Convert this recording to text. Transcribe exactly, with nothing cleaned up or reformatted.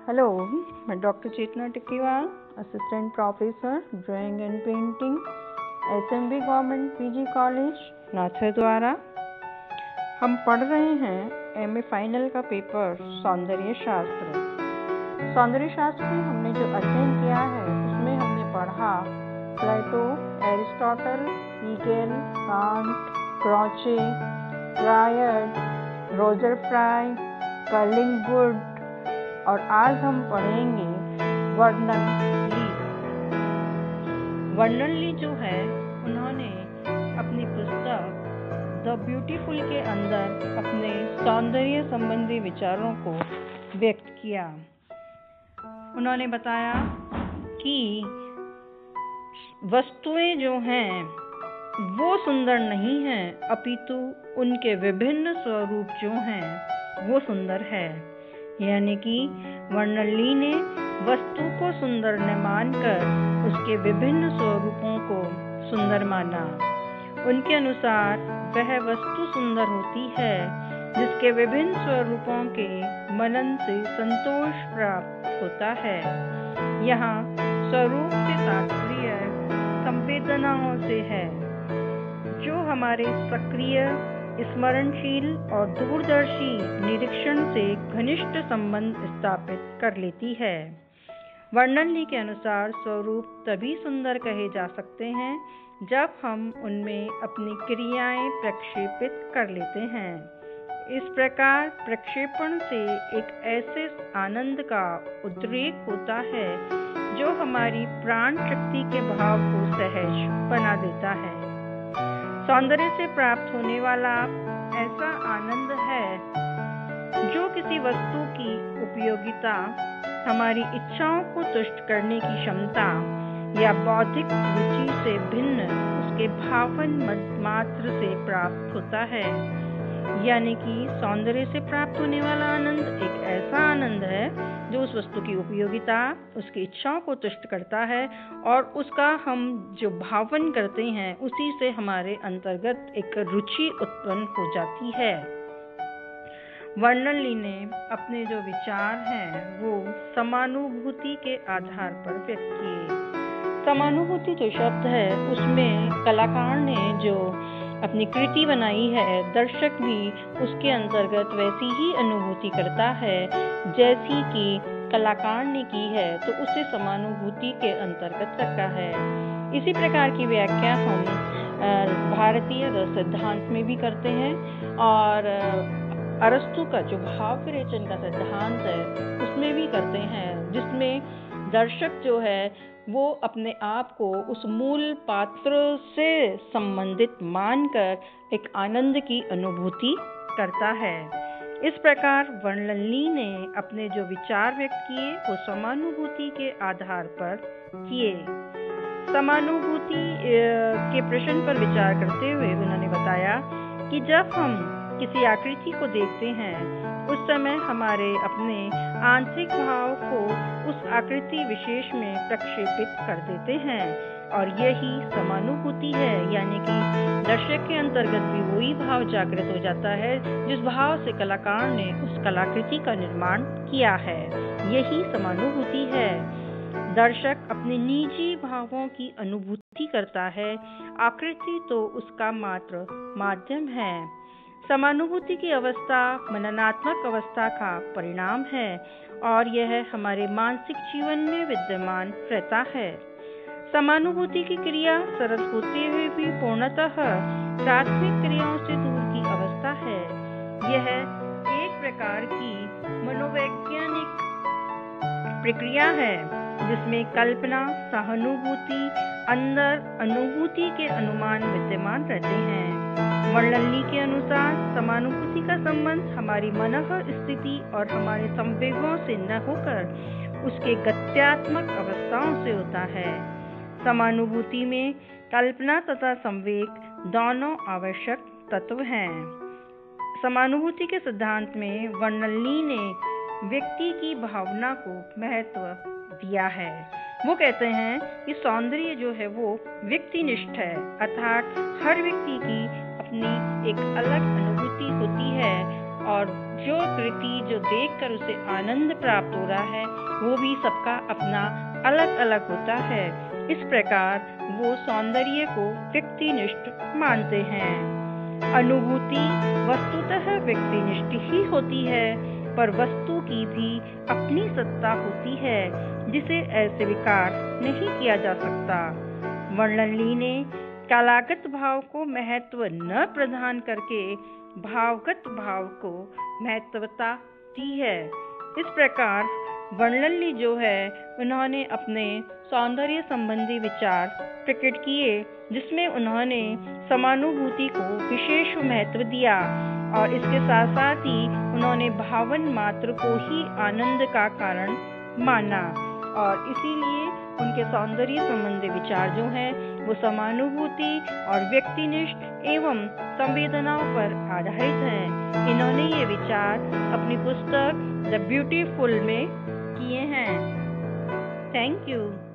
Hello, मैं doctor Chetna Tikkiwal, assistant professor drawing and painting, SMB government PG college Nathdwara. हम पढ़ रहे हैं एमए फाइनल का पेपर सौंदर्य शास्त्र। सौंदर्य शास्त्र में हमने जो अध्ययन किया है उसमें हमने पढ़ा Plato, Aristotle, Hegel, Kant, Croce, रायट, रोजर फ्राई, कर्लिंगवुड और आज हम पढ़ेंगे वर्नन ली। वर्नन ली जो है उन्होंने अपनी पुस्तक द ब्यूटीफुल के अंदर अपने सौंदर्य संबंधी विचारों को व्यक्त किया। उन्होंने बताया कि वस्तुएं जो हैं वो सुंदर नहीं हैं, अपितु उनके विभिन्न स्वरूप जो हैं वो सुंदर है। यानी कि वर्नन ली ने वस्तु को सुंदर न मानकर उसके विभिन्न स्वरूपों को सुंदर माना। उनके अनुसार वह वस्तु सुंदर होती है जिसके विभिन्न स्वरूपों के मनन से संतोष प्राप्त होता है। यहाँ स्वरूप से तात्पर्य संवेदनाओं से है, जो हमारे सक्रिय, स्मरणशील और दूरदर्शी निरीक्षण से घनिष्ठ संबंध स्थापित कर लेती है। वर्नन ली के अनुसार स्वरूप तभी सुंदर कहे जा सकते हैं जब हम उनमें अपनी क्रियाएं प्रक्षेपित कर लेते हैं। इस प्रकार प्रक्षेपण से एक ऐसे आनंद का उद्रेक होता है जो हमारी प्राण शक्ति के भाव को सहज बना देता है। सौंदर्य से प्राप्त होने वाला ऐसा आनंद है जो किसी वस्तु की उपयोगिता, हमारी इच्छाओं को तुष्ट करने की क्षमता या बौद्धिक रुचि से भिन्न उसके भावन मात्र से प्राप्त होता है। यानी कि सौंदर्य से प्राप्त होने वाला आनंद एक ऐसा आनंद है जो उस वस्तु की उपयोगिता, उसकी इच्छाओं को तुष्ट करता है और उसका हम जो भावन करते हैं उसी से हमारे अंतर्गत एक रुचि उत्पन्न हो जाती है। वर्नन ली ने अपने जो विचार हैं वो समानुभूति के आधार पर व्यक्त किए। समानुभूति जो शब्द है उसमें कलाकार ने जो अपनी कृति बनाई है, दर्शक भी उसके अंतर्गत वैसी ही अनुभूति करता है जैसी कि कलाकार ने की है, तो उसे समानुभूति के अंतर्गत रखा है। इसी प्रकार की व्याख्या हम भारतीय रस सिद्धांत में भी करते हैं और अरस्तु का जो भाव विरेचन का सिद्धांत है उसमें भी करते हैं, जिसमें दर्शक जो है वो अपने आप को उस मूल पात्र से संबंधित मानकर एक आनंद की अनुभूति करता है। इस प्रकार वर्नन ली ने अपने जो विचार व्यक्त किए वो समानुभूति के आधार पर किए। समानुभूति के प्रश्न पर विचार करते हुए उन्होंने बताया कि जब हम किसी आकृति को देखते हैं उस समय हमारे अपने आंतरिक भाव को उस आकृति विशेष में प्रक्षेपित कर देते हैं और यही समानुभूति है। यानी कि दर्शक के अंतर्गत भी वही भाव जागृत हो जाता है जिस भाव से कलाकार ने उस कलाकृति का निर्माण किया है। यही समानुभूति है। दर्शक अपने निजी भावों की अनुभूति करता है, आकृति तो उसका मात्र माध्यम है। समानुभूति की अवस्था मननात्मक अवस्था का परिणाम है और यह हमारे मानसिक जीवन में विद्यमान रहता है। समानुभूति की क्रिया सरल होते हुए भी पूर्णतः प्राथमिक क्रियाओं से दूर की अवस्था है। यह एक प्रकार की मनोवैज्ञानिक प्रक्रिया है जिसमें कल्पना, सहानुभूति, अंदर अनुभूति के अनुमान विद्यमान रहते हैं। वर्नन ली के अनुसार समानुभूति का संबंध हमारी मनः स्थिति और हमारे संवेगों से न होकर उसके गत्यात्मक अवस्थाओं से होता है। समानुभूति में कल्पना तथा संवेग दोनों आवश्यक तत्व हैं। समानुभूति के सिद्धांत में वर्नन ली ने व्यक्ति की भावना को महत्व दिया है। वो कहते हैं कि सौंदर्य जो है वो व्यक्तिनिष्ठ है, अर्थात हर व्यक्ति की अपनी एक अलग अनुभूति होती है और जो कृति जो देखकर उसे आनंद प्राप्त हो रहा है वो भी सबका अपना अलग अलग होता है। इस प्रकार वो सौंदर्य को व्यक्तिनिष्ठ मानते हैं। अनुभूति वस्तुतः व्यक्तिनिष्ठ ही होती है, पर वस्तु की भी अपनी सत्ता होती है जिसे अस्वीकार नहीं किया जा सकता। वर्णनली ने कलागत भाव को महत्व न प्रदान करके भावगत भाव को महत्वता दी है। इस प्रकार वर्णनली जो है उन्होंने अपने सौंदर्य संबंधी विचार प्रकट किए, जिसमें उन्होंने समानुभूति को विशेष महत्व दिया और इसके साथ साथ ही उन्होंने भावन मात्र को ही आनंद का कारण माना और इसीलिए उनके सौंदर्य संबंधी विचार जो हैं वो समानुभूति और व्यक्तिनिष्ठ एवं संवेदनाओं पर आधारित हैं। इन्होंने ये विचार अपनी पुस्तक द ब्यूटीफुल में किए हैं। Thank you.